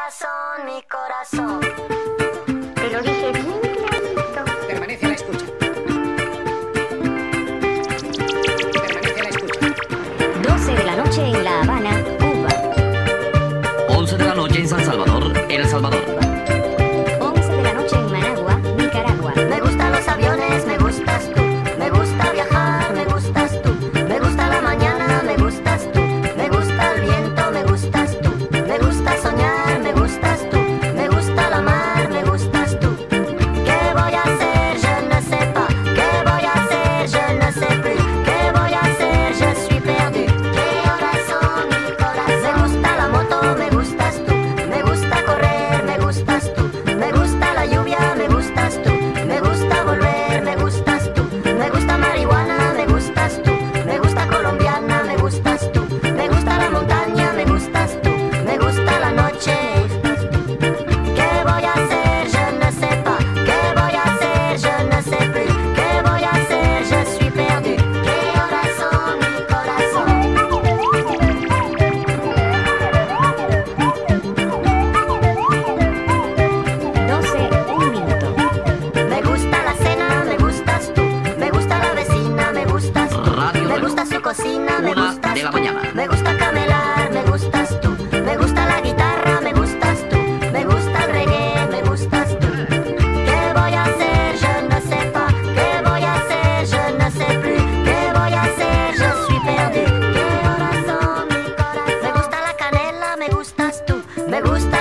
corazón, mi corazón. Te lo dije bien clarito. Permanece a la escucha. Permanece a la escucha. 12 de la noche en La Habana, Cuba. 11 de la noche en San Salvador, El Salvador. 11 de la noche en Managua, Nicaragua. Me gustan los aviones, me gustas tú. Me gusta viajar, me gustas tú. Me gusta la mañana, me gustas tú. Me gusta el viento, me gustas tú. Me gusta soñar, me gustas tú. Me gusta la mar, me gustas tú. ¿Qué voy a hacer? Je ne sais pas. ¿Qué voy a hacer? Je ne sais plus. ¿Qué voy a hacer? Je suis perdu. ¿Qué horas son, mi corazón? Me gusta la moto, me gustas tú. Me gusta correr, me gustas tú. Me gusta la lluvia, me gustas tú. Me gusta volver, me gustas tú. Me gusta marihuana, me gustas tú. Me gusta colombiana, me gustas tú. Me gusta la montaña, me gustas tú. Me gusta la noche. ¿Qué voy a hacer? Je ne sais pas. ¿Qué voy a hacer? Je ne sais plus. ¿Qué voy a hacer? Je suis perdu. ¿Qué horas son, mi corazón? 12, un minuto. Me gusta la cena, me gustas tú. Me gusta la vecina, me gustas tú. Radio Me gusta su cocina, me 1 gustas de la tú. mañana. Me gusta camelar, me gustas tú. Me gusta la guitarra, me gustas tú. Me gusta el reggae, me gustas tú. ¿Qué voy a hacer? Je ne sais pas. ¿Qué voy a hacer? Je ne sais plus. ¿Qué voy a hacer? Je suis perdu. ¿Qué horas son, mi corazón? Me gusta la canela, me gustas tú. Me gusta